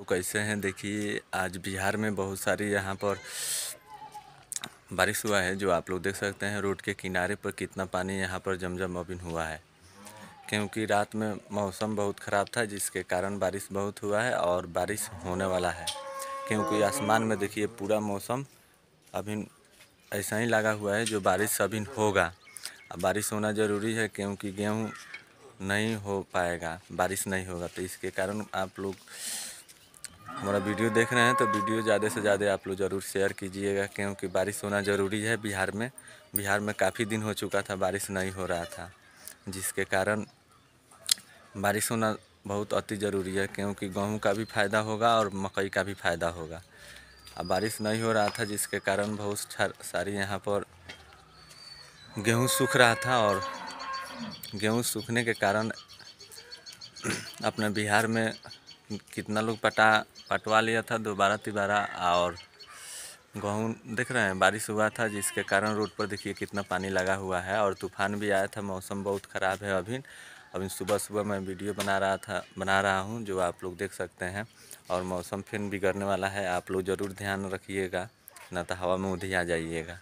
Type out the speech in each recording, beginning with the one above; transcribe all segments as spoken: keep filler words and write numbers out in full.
तो कैसे हैं, देखिए आज बिहार में बहुत सारी यहाँ पर बारिश हुआ है। जो आप लोग देख सकते हैं रोड के किनारे पर कितना पानी यहाँ पर जमजम अभी हुआ है, क्योंकि रात में मौसम बहुत ख़राब था जिसके कारण बारिश बहुत हुआ है और बारिश होने वाला है। क्योंकि आसमान में देखिए पूरा मौसम अभी ऐसा ही लगा हुआ है जो बारिश अभी होगा। अब बारिश होना ज़रूरी है क्योंकि गेहूँ नहीं हो पाएगा, बारिश नहीं होगा। तो इसके कारण आप लोग हमारा वीडियो देख रहे हैं तो वीडियो ज़्यादा से ज़्यादा आप लोग ज़रूर शेयर कीजिएगा, क्योंकि बारिश होना ज़रूरी है। बिहार में बिहार में काफ़ी दिन हो चुका था बारिश नहीं हो रहा था, जिसके कारण बारिश होना बहुत अति ज़रूरी है, क्योंकि गेहूं का भी फ़ायदा होगा और मकई का भी फ़ायदा होगा। अब बारिश नहीं हो रहा था जिसके कारण बहुत सारी यहाँ पर गेहूँ सूख रहा था, और गेहूँ सूखने के कारण अपने बिहार में कितना लोग पटा पटवा लिया था दोबारा तिबारा। और गेहूँ देख रहे हैं बारिश हुआ था जिसके कारण रोड पर देखिए कितना पानी लगा हुआ है, और तूफान भी आया था। मौसम बहुत ख़राब है अभी अभी सुबह सुबह मैं वीडियो बना रहा था बना रहा हूँ जो आप लोग देख सकते हैं। और मौसम फिर बिगड़ने वाला है, आप लोग ज़रूर ध्यान रखिएगा, ना तो हवा में उधिया जाइएगा।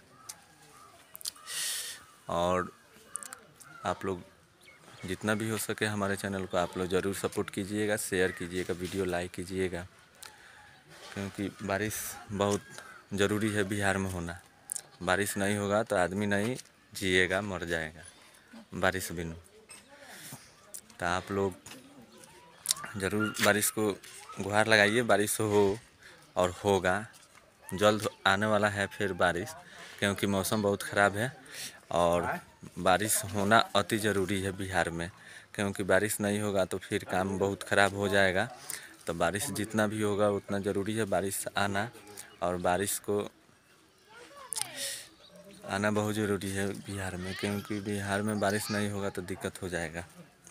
और आप लोग जितना भी हो सके हमारे चैनल को आप लोग ज़रूर सपोर्ट कीजिएगा, शेयर कीजिएगा, वीडियो लाइक कीजिएगा, क्योंकि बारिश बहुत ज़रूरी है बिहार में होना। बारिश नहीं होगा तो आदमी नहीं जिएगा, मर जाएगा बारिश बिनु। तो आप लोग ज़रूर बारिश को गुहार लगाइए, बारिश हो और होगा जल्द आने वाला है फिर बारिश, क्योंकि मौसम बहुत ख़राब है और बारिश होना अति ज़रूरी है बिहार में। क्योंकि बारिश नहीं होगा तो फिर काम बहुत ख़राब हो जाएगा। तो बारिश जितना भी होगा उतना ज़रूरी है बारिश आना, और बारिश को आना बहुत ज़रूरी है बिहार में, क्योंकि बिहार में बारिश नहीं होगा तो दिक्कत हो जाएगा।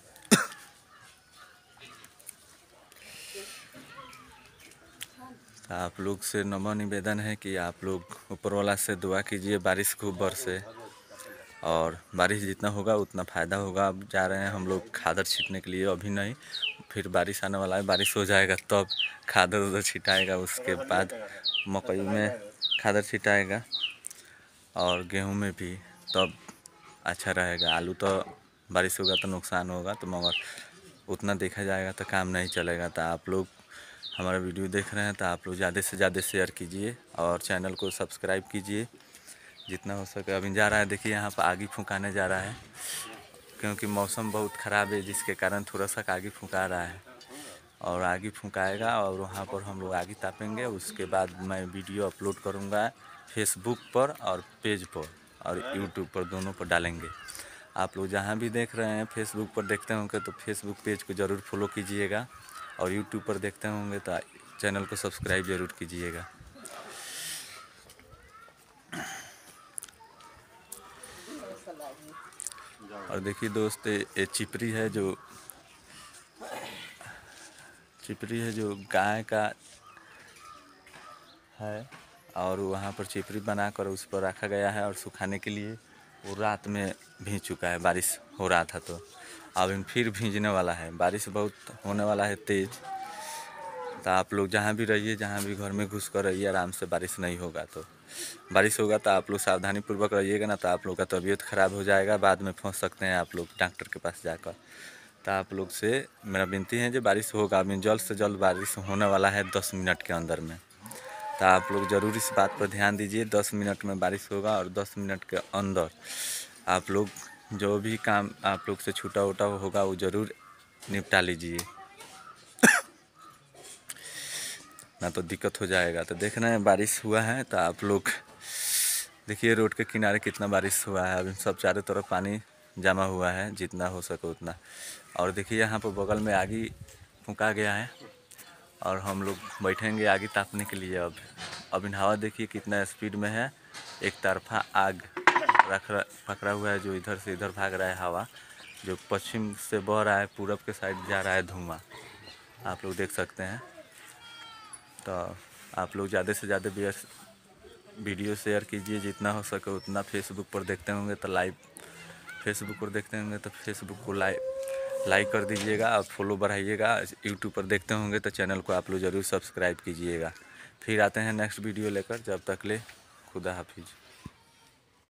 तो आप लोग से नम्र निवेदन है कि आप लोग ऊपर वाला से दुआ कीजिए बारिश खूब बरसे, और बारिश जितना होगा उतना फ़ायदा होगा। अब जा रहे हैं हम लोग खादर छींटने के लिए, अभी नहीं, फिर बारिश आने वाला है, बारिश हो जाएगा तब खादर उधर छिटाएगा, उसके बाद मकई में खादर छिटाएगा और गेहूं में भी, तब अच्छा रहेगा। आलू तो बारिश होगा तो नुकसान होगा, तो मगर उतना देखा जाएगा तो काम नहीं चलेगा। तो आप लोग हमारा वीडियो देख रहे हैं तो आप लोग ज़्यादा से ज़्यादा शेयर कीजिए और चैनल को सब्सक्राइब कीजिए जितना हो सके। अभी जा रहा है देखिए यहाँ पर आगी फुंकाने जा रहा है, क्योंकि मौसम बहुत ख़राब है जिसके कारण थोड़ा सा आगी फुंका रहा है, और आगी फुंकाएगा और वहाँ पर हम लोग आगी तापेंगे। उसके बाद मैं वीडियो अपलोड करूँगा फेसबुक पर और पेज पर और यूट्यूब पर, दोनों पर डालेंगे। आप लोग जहाँ भी देख रहे हैं फेसबुक पर देखते होंगे तो फेसबुक पेज को ज़रूर फॉलो कीजिएगा, और यूट्यूब पर देखते होंगे तो चैनल को सब्सक्राइब ज़रूर कीजिएगा। और देखिए दोस्त, ये चिपरी है जो चिपरी है जो गाय का है, और वहाँ पर चिपरी बनाकर उस पर रखा गया है और सुखाने के लिए। वो रात में भीग चुका है, बारिश हो रहा था तो अब फिर भीगने वाला है। बारिश बहुत होने वाला है तेज़। तो आप लोग जहाँ भी रहिए, जहाँ भी घर में घुस कर रहिए आराम से, बारिश नहीं होगा तो बारिश होगा तो आप लोग सावधानी पूर्वक रहिएगा, ना तो आप लोग का तबीयत ख़राब हो जाएगा, बाद में फंस सकते हैं आप लोग डॉक्टर के पास जाकर। तो आप लोग से मेरा विनती है जो बारिश होगा, अभी जल्द से जल्द बारिश होने वाला है दस मिनट के अंदर में। तो आप लोग ज़रूर इस बात पर ध्यान दीजिए, दस मिनट में बारिश होगा और दस मिनट के अंदर आप लोग जो भी काम आप लोग से छूटा उटा होगा वो ज़रूर निपटा लीजिए, ना तो दिक्कत हो जाएगा। तो देखना है बारिश हुआ है तो आप लोग देखिए रोड के किनारे कितना बारिश हुआ है, अभी सब चारों तरफ पानी जमा हुआ है जितना हो सके उतना। और देखिए यहाँ पर बगल में आगी फूंका गया है और हम लोग बैठेंगे आगे तापने के लिए। अब अभी हवा देखिए कितना स्पीड में है, एक तरफा आग रख पकड़ा हुआ है जो इधर से इधर भाग रहा है। हवा जो पश्चिम से बह रहा है, पूरब के साइड जा रहा है धुआं, आप लोग देख सकते हैं। तो आप लोग ज़्यादा से ज़्यादा वीडियो शेयर कीजिए जितना हो सके उतना। फेसबुक पर देखते होंगे तो लाइव फेसबुक पर देखते होंगे तो फेसबुक को लाइव लाइक कर दीजिएगा और फॉलो बढ़ाइएगा। यूट्यूब पर देखते होंगे तो चैनल को आप लोग ज़रूर सब्सक्राइब कीजिएगा। फिर आते हैं नेक्स्ट वीडियो लेकर, जब तक ले खुदा हाफिज़।